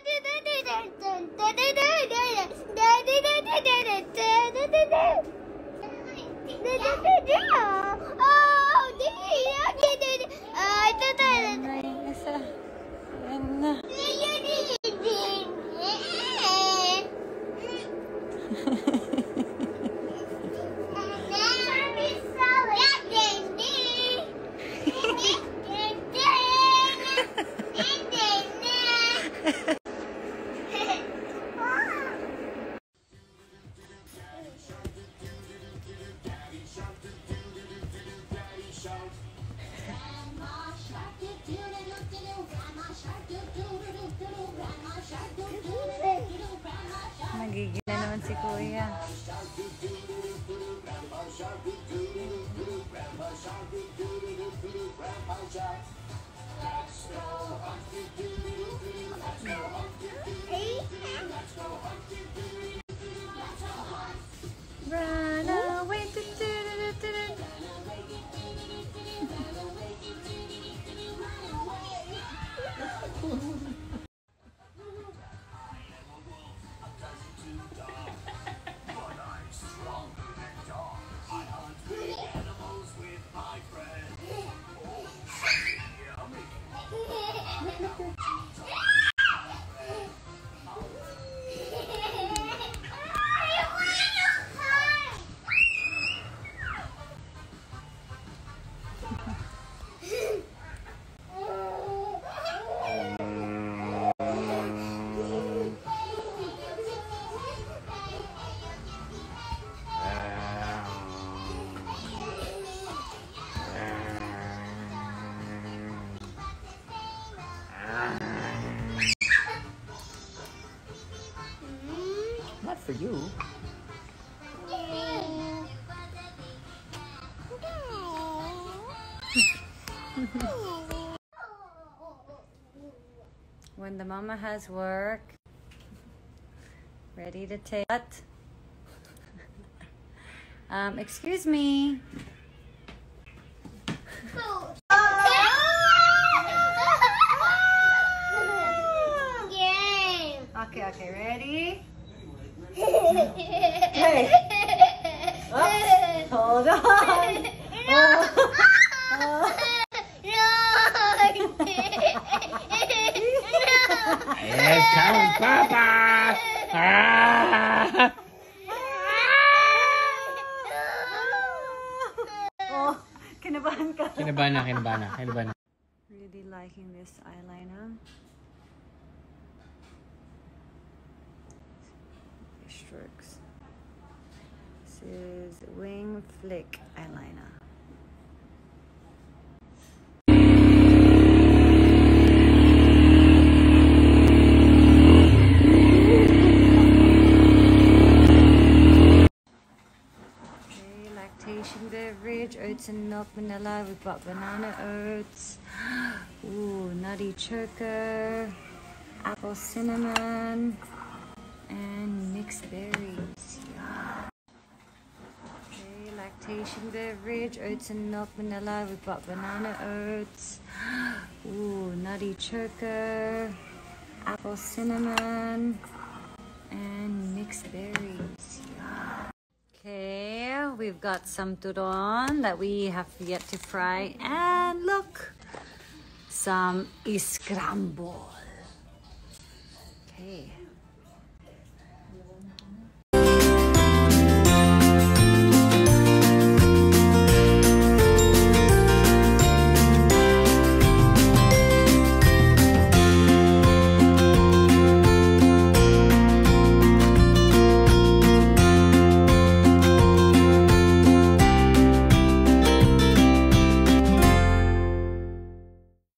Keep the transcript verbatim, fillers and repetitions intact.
Nagigil na naman si Kuya. Run away. Not for you. When the mama has work, ready to take it. Um, excuse me. Okay, okay, ready? Hey. Oops. Hold on. Oh. Oh. Here comes Papa! Ah! Oh, kinabahan ka. Kinabahan na, kinabahan na, kinabahan na. Really liking this eyeliner. Strokes. This is Wing Flick eyeliner. Beverage, oats and milk vanilla. We've got banana oats, ooh, nutty choker, apple cinnamon, and mixed berries. Yeah. Okay, lactation beverage, oats and milk vanilla. We've got banana oats, ooh, nutty choker, apple cinnamon, and mixed berries. Yeah. Okay, we've got some turon that we have yet to fry, and look, some scramble. Okay,